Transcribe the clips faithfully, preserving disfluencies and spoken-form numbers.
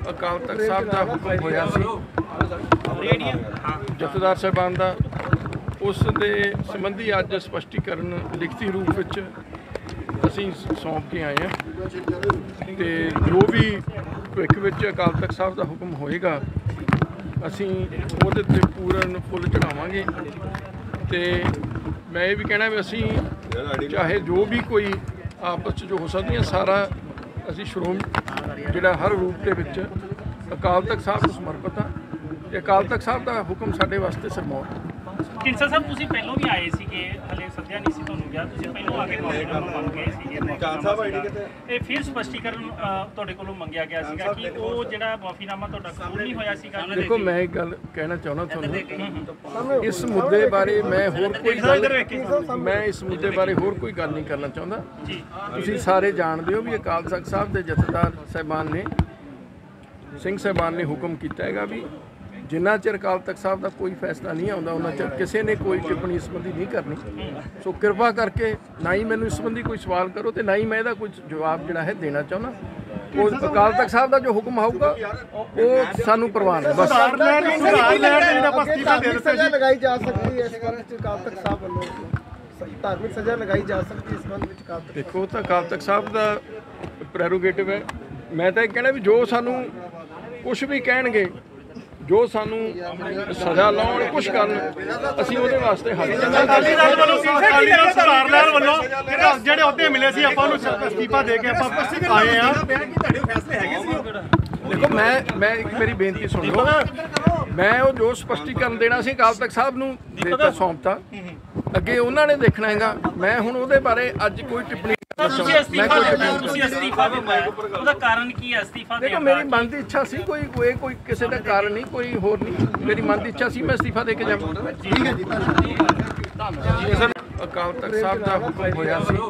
ਅਕਾਲ ਤਖਤ ਸਾਹਿਬ ਦਾ ਹੁਕਮ ਹੋਇਆ ਸੀ ਜਥੇਦਾਰ ਸਾਹਿਬਾਨ ਦਾ, ਉਸ ਦੇ ਸੰਬੰਧੀ ਅੱਜ ਸਪਸ਼ਟੀਕਰਨ ਲਿਖਤੀ ਰੂਪ ਵਿੱਚ ਅਸੀਂ ਸੌਂਪ ਕੇ ਆਏ ਹਾਂ ਤੇ ਜੋ ਵੀ ਭਵਿੱਖ ਵਿੱਚ ਅਕਾਲ ਤਖਤ ਸਾਹਿਬ ਦਾ ਹੁਕਮ ਹੋਏਗਾ ਅਸੀਂ ਉਹਦੇ ਤੇ ਪੂਰਨ ਫੁੱਲ ਚੜਾਵਾਂਗੇ। ਤੇ ਮੈਂ ਇਹ ਵੀ ਕਹਿਣਾ ਵੀ ਅਸੀਂ ਚਾਹੇ ਜੋ ਵੀ ਕੋਈ ਆਪਸ 'ਚ ਜੋ ਹੋ ਸਕਦੀਆਂ ਸਾਰਾ ਅਸੀਂ ਸ਼੍ਰੋਮ ਜਿਹੜਾ ਹਰ ਰੂਪ ਦੇ ਵਿੱਚ ਅਕਾਲ ਤਖਤ ਸਾਹਿਬ ਨੂੰ ਸਮਰਪਿਤ ਹਾਂ ਤੇ ਅਕਾਲ ਤਖਤ ਸਾਹਿਬ ਦਾ ਹੁਕਮ ਸਾਡੇ ਵਾਸਤੇ ਸਰਮੌਰ। ਢੀਂਡਸਾ ਸਾਹਿਬ ਤੁਸੀਂ ਪਹਿਲਾਂ ਵੀ ਆਏ ਸੀਗੇ, ਹਲੇ ਸੱਦਿਆ ਨਹੀਂ ਸੀ ਤੁਹਾਨੂੰ ਗਿਆ, ਤੁਸੀਂ ਪਹਿਲਾਂ ਆ ਕੇ ਮਾਫੀਨਾਮਾ ਮੰਗ ਗਏ ਸੀਗੇ। ਇਹ ਫਿਰ ਸਪਸ਼ਟੀਕਰਨ ਤੁਹਾਡੇ ਕੋਲੋਂ ਮੰਗਿਆ ਗਿਆ ਸੀਗਾ ਕਿ ਉਹ ਜਿਹੜਾ ਮਾਫੀਨਾਮਾ ਤੁਹਾਡਾ ਕਬੂਲ ਨਹੀਂ ਹੋਇਆ ਸੀਗਾ। ਦੇਖੋ ਮੈਂ ਇੱਕ ਗੱਲ ਕਹਿਣਾ ਚਾਹੁੰਦਾ ਤੁਹਾਨੂੰ, ਇਸ ਮੁੱਦੇ ਬਾਰੇ ਮੈਂ ਹੋਰ ਕੋਈ ਗੱਲ ਮੈਂ ਇਸ ਮੁੱਦੇ ਬਾਰੇ ਹੋਰ ਕੋਈ ਗੱਲ ਨਹੀਂ ਕਰਨਾ ਚਾਹੁੰਦਾ। ਤੁਸੀਂ ਸਾਰੇ ਜਾਣਦੇ ਹੋ ਵੀ ਅਕਾਲ ਤਖਤ ਸਾਹਿਬ ਦੇ ਜਥੇਦਾਰ ਸਾਹਿਬਾਨ ਨੇ ਸਿੰਘ ਸਾਹਿਬਾਨ ਨੇ ਹੁਕਮ ਕੀਤਾ ਹੈਗਾ ਵੀ ਜਿੰਨਾ ਚਿਰ ਅਕਾਲ ਤਖਤ ਸਾਹਿਬ ਦਾ ਕੋਈ ਫੈਸਲਾ ਨਹੀਂ ਆਉਂਦਾ ਉਹਨਾਂ ਚਿਰ ਕਿਸੇ ਨੇ ਕੋਈ ਟਿੱਪਣੀ ਇਸ ਸੰਬੰਧੀ ਨਹੀਂ ਕਰਨੀ। ਸੋ ਕਿਰਪਾ ਕਰਕੇ ਨਾ ਹੀ ਮੈਨੂੰ ਇਸ ਸੰਬੰਧੀ ਕੋਈ ਸਵਾਲ ਕਰੋ ਤੇ ਨਾ ਹੀ ਮੈਂ ਇਹਦਾ ਕੋਈ ਜਵਾਬ ਜਿਹੜਾ ਹੈ ਦੇਣਾ ਚਾਹੁੰਦਾ। ਉਹ ਅਕਾਲ ਤਖਤ ਸਾਹਿਬ ਦਾ ਜੋ ਹੁਕਮ ਆਊਗਾ ਉਹ ਸਾਨੂੰ ਪ੍ਰਵਾਨ ਹੈ। ਬਸ ਲਗਾਈ ਜਾ ਸਕਦੀ ਹੈ ਇਸ ਕਾਰਨ ਅਕਾਲ ਤਖਤ ਸਾਹਿਬ ਵੱਲੋਂ ਧਾਰਮਿਕ ਸਜ਼ਾ ਲਗਾਈ ਜਾ ਸਕਦੀ ਇਸ ਸੰਬੰਧ ਵਿੱਚ ਅਕਾਲ ਤਖਤ। ਦੇਖੋ ਤਾਂ ਅਕਾਲ ਤਖਤ ਸਾਹਿਬ ਦਾ ਪ੍ਰੈਰੋਗੇਟਿਵ ਹੈ। ਮੈਂ ਤਾਂ ਇਹ ਕਹਿਣਾ ਵੀ ਜੋ ਸਾਨੂੰ ਕੁਛ ਵੀ ਕਹਿਣਗੇ, ਜੋ ਸਾਨੂੰ ਸਜ਼ਾ ਲਾਉਣ ਕੁਛ ਕਰਨ, ਅਸੀਂ ਉਹਦੇ ਵਾਸਤੇ ਹਾਜ਼ਰ ਹਾਂ। ਅਕਾਲੀ ਦਲ ਵੱਲੋਂ ਅਕਾਲੀ ਦਲ ਸਰਕਾਰ ਲੈਣ ਵੱਲੋਂ ਜਿਹੜੇ ਅਹੁਦੇ ਮਿਲੇ ਸੀ ਆਪਾਂ ਨੂੰ ਅਸਤੀਫਾ ਦੇ ਕੇ ਆਪਾਂ ਆਏ ਆ। ਤੁਹਾਡੇ ਫੈਸਲੇ ਹੈਗੇ ਸੀ? ਦੇਖੋ ਮੈਂ ਮੈਂ ਇੱਕ ਮੇਰੀ ਬੇਨਤੀ ਸੁਣ ਲਓ। ਮੈਂ ਉਹ ਜੋ ਸਪਸ਼ਟੀਕਰਨ ਦੇਣਾ ਸੀ ਅਕਾਲ ਤਖਤ ਸਾਹਿਬ ਨੂੰ ਦੇਤਾ, ਸੌਂਪਤਾ, ਅੱਗੇ ਉਹਨਾਂ ਨੇ ਦੇਖਣਾ ਹੈਗਾ। ਮੈਂ ਹੁਣ ਉਹਦੇ ਬਾਰੇ ਅੱਜ ਕੋਈ ਟਿੱਪਣੀ ਤੁਸੀਂ ਅਸਤੀਫਾ ਤੁਸੀਂ ਅਸਤੀਫਾ ਦਿੱਤਾ, ਉਹਦਾ ਕਾਰਨ ਕੀ ਹੈ ਅਸਤੀਫਾ ਦੇਣ ਦਾ? ਦੇਖੋ ਮੇਰੀ ਮਨ ਦੀ ਇੱਛਾ ਸੀ, ਕੋਈ ਕੋਈ ਕੋਈ ਕਿਸੇ ਦਾ ਕਾਰਨ ਨਹੀਂ, ਕੋਈ ਹੋਰ ਨਹੀਂ। ਮੇਰੀ ਮਨ ਦੀ ਇੱਛਾ ਸੀ ਮੈਂ ਅਸਤੀਫਾ ਦੇ ਕੇ ਜਾਵਾਂ। ਠੀਕ ਹੈ ਜੀ, ਧੰਨਵਾਦ। ਅਕਾਲ ਤਖਤ ਸਾਹਿਬ ਦਾ ਹੁਕਮ ਹੋਇਆ ਸੀ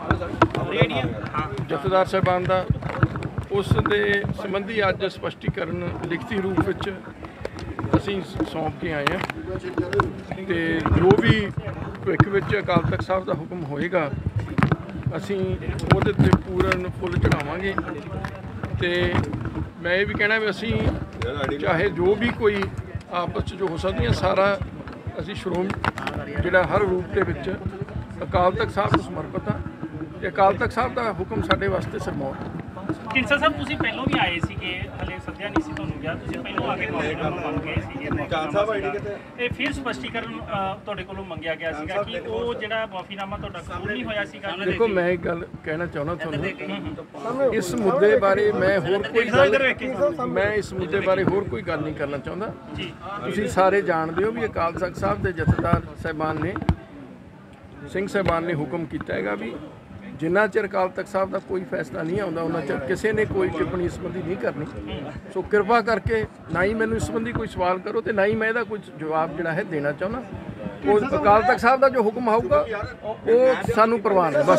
ਜਥੇਦਾਰ ਸਾਹਿਬਾਨ ਦਾ, ਉਸ ਦੇ ਸੰਬੰਧੀ ਅੱਜ ਸਪਸ਼ਟੀਕਰਨ ਲਿਖਤੀ ਰੂਪ ਵਿੱਚ ਅਸੀਂ ਸੌਂਪ ਕੇ ਆਏ ਹਾਂ ਤੇ ਜੋ ਵੀ ਭਵਿੱਖ ਵਿੱਚ ਅਕਾਲ ਤਖਤ ਸਾਹਿਬ ਦਾ ਹੁਕਮ ਹੋਏਗਾ ਅਸੀਂ ਉਹਦੇ ਤੇ ਪੂਰਨ ਫੁੱਲ ਚੜਾਵਾਂਗੇ। ਤੇ ਮੈਂ ਇਹ ਵੀ ਕਹਿਣਾ ਵੀ ਅਸੀਂ ਚਾਹੇ ਜੋ ਵੀ ਕੋਈ ਆਪਸ 'ਚ ਜੋ ਹੋ ਸਕਦੀਆਂ ਸਾਰਾ ਅਸੀਂ ਸ਼੍ਰੋਮ ਜਿਹੜਾ ਹਰ ਰੂਪ ਦੇ ਵਿੱਚ ਅਕਾਲ ਤਖਤ ਸਾਹਿਬ ਨੂੰ ਸਮਰਪਿਤ ਹਾਂ ਤੇ ਅਕਾਲ ਤਖਤ ਸਾਹਿਬ ਦਾ ਹੁਕਮ ਸਾਡੇ ਵਾਸਤੇ ਸਰਮੌਰ। ਢੀਂਡਸਾ ਸਾਹਿਬ ਤੁਸੀਂ ਪਹਿਲਾਂ ਵੀ ਆਏ ਸੀਗੇ, ਹਲੇ ਸੱਦਿਆ ਨਹੀਂ ਸੀ ਤੁਹਾਨੂੰ ਗਿਆ, ਤੁਸੀਂ ਪਹਿਲਾਂ ਆ ਕੇ ਮਾਫੀਨਾਮਾ ਮੰਗ ਗਏ ਸੀਗੇ। ਇਹ ਫਿਰ ਸਪਸ਼ਟੀਕਰਨ ਤੁਹਾਡੇ ਕੋਲੋਂ ਮੰਗਿਆ ਗਿਆ ਸੀਗਾ ਕਿ ਉਹ ਜਿਹੜਾ ਮਾਫੀਨਾਮਾ ਤੁਹਾਡਾ ਕਬੂਲ ਨਹੀਂ ਹੋਇਆ ਸੀਗਾ। ਦੇਖੋ ਮੈਂ ਇੱਕ ਗੱਲ ਕਹਿਣਾ ਚਾਹੁੰਦਾ ਤੁਹਾਨੂੰ, ਇਸ ਮੁੱਦੇ ਬਾਰੇ ਮੈਂ ਹੋਰ ਕੋਈ ਗੱਲ ਮੈਂ ਇਸ ਮੁੱਦੇ ਬਾਰੇ ਹੋਰ ਕੋਈ ਗੱਲ ਨਹੀਂ ਕਰਨਾ ਚਾਹੁੰਦਾ। ਤੁਸੀਂ ਸਾਰੇ ਜਾਣਦੇ ਹੋ ਵੀ ਅਕਾਲ ਤਖਤ ਸਾਹਿਬ ਦੇ ਜਥੇਦਾਰ ਸਾਹਿਬਾਨ ਨੇ ਸਿੰਘ ਸਾਹਿਬਾਨ ਨੇ ਹੁਕਮ ਕੀਤਾ ਹੈਗਾ ਵੀ ਜਿੰਨਾ ਚਿਰ ਅਕਾਲ ਤਖਤ ਸਾਹਿਬ ਦਾ ਕੋਈ ਫੈਸਲਾ ਨਹੀਂ ਆਉਂਦਾ ਉਹਨਾਂ ਚਿਰ ਕਿਸੇ ਨੇ ਕੋਈ ਟਿੱਪਣੀ ਇਸ ਸੰਬੰਧੀ ਨਹੀਂ ਕਰਨੀ। ਸੋ ਕਿਰਪਾ ਕਰਕੇ ਨਾ ਹੀ ਮੈਨੂੰ ਇਸ ਸੰਬੰਧੀ ਕੋਈ ਸਵਾਲ ਕਰੋ ਤੇ ਨਾ ਹੀ ਮੈਂ ਇਹਦਾ ਕੋਈ ਜਵਾਬ ਜਿਹੜਾ ਹੈ ਦੇਣਾ ਚਾਹੁੰਦਾ। ਉਹ ਅਕਾਲ ਤਖਤ ਸਾਹਿਬ ਦਾ ਜੋ ਹੁਕਮ ਆਊਗਾ ਉਹ ਸਾਨੂੰ ਪ੍ਰਵਾਨ ਹੈ। ਬਸ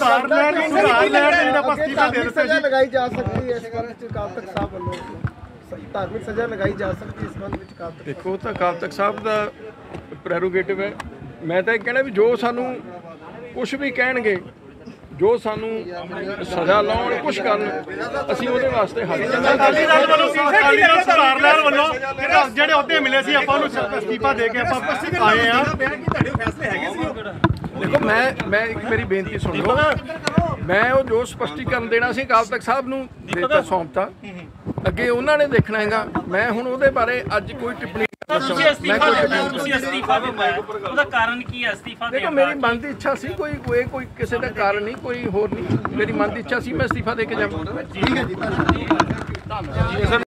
ਸਜ਼ਾ ਲਗਾਈ ਜਾ ਸਕਦੀ ਹੈ ਇਸ ਕਾਰਨ ਅਕਾਲ ਤਖਤ ਸਾਹਿਬ ਵੱਲੋਂ ਧਾਰਮਿਕ ਸਜ਼ਾ ਲਗਾਈ ਜਾ ਸਕਦੀ ਇਸ ਸੰਬੰਧ ਵਿੱਚ ਅਕਾਲ ਤਖਤ। ਦੇਖੋ ਤਾਂ ਅਕਾਲ ਤਖਤ ਸਾਹਿਬ ਦਾ ਪ੍ਰੈਰੋਗੇਟਿਵ ਹੈ। ਮੈਂ ਤਾਂ ਇਹ ਕਹਿਣਾ ਵੀ ਜੋ ਸਾਨੂੰ ਕੁਛ ਵੀ ਕਹਿਣਗੇ, ਜੋ ਸਾਨੂੰ ਸਜ਼ਾ ਲਾਉਣ ਕੁਛ ਕਰਨ, ਅਸੀਂ ਉਹਦੇ ਵਾਸਤੇ ਹਾਜ਼ਰ ਹਾਂ। ਅਕਾਲੀ ਦਲ ਵੱਲੋਂ ਅਕਾਲੀ ਦਲ ਸਰਕਾਰ ਲੈਣ ਵੱਲੋਂ ਜਿਹੜੇ ਅਹੁਦੇ ਮਿਲੇ ਸੀ ਆਪਾਂ ਨੂੰ ਅਸਤੀਫਾ ਦੇ ਕੇ ਆਪਾਂ ਆਏ ਆ। ਤੁਹਾਡੇ ਫੈਸਲੇ ਹੈਗੇ ਸੀ? ਦੇਖੋ ਮੈਂ ਮੈਂ ਇੱਕ ਮੇਰੀ ਬੇਨਤੀ ਸੁਣ ਲਓ। ਮੈਂ ਉਹ ਜੋ ਸਪਸ਼ਟੀਕਰਨ ਦੇਣਾ ਸੀ ਅਕਾਲ ਤਖਤ ਸਾਹਿਬ ਨੂੰ ਦੇਤਾ, ਸੌਂਪਤਾ, ਅੱਗੇ ਉਹਨਾਂ ਨੇ ਦੇਖਣਾ ਹੈਗਾ। ਮੈਂ ਹੁਣ ਉਹਦੇ ਬਾਰੇ ਅੱਜ ਕੋਈ ਟਿੱਪਣੀ ਤੁਸੀਂ ਅਸਤੀਫਾ ਤੁਸੀਂ ਅਸਤੀਫਾ ਦਿੱਤਾ, ਉਹਦਾ ਕਾਰਨ ਕੀ ਹੈ ਅਸਤੀਫਾ ਦੇਣ ਦਾ? ਦੇਖੋ ਮੇਰੀ ਮਨ ਦੀ ਇੱਛਾ ਸੀ, ਕੋਈ ਕੋਈ ਕੋਈ ਕਿਸੇ ਦਾ ਕਾਰਨ ਨਹੀਂ, ਕੋਈ ਹੋਰ ਨਹੀਂ। ਮੇਰੀ ਮਨ ਦੀ ਇੱਛਾ ਸੀ ਮੈਂ ਅਸਤੀਫਾ ਦੇ ਕੇ ਜਾਵਾਂ। ਠੀਕ ਹੈ ਜੀ, ਧੰਨਵਾਦ।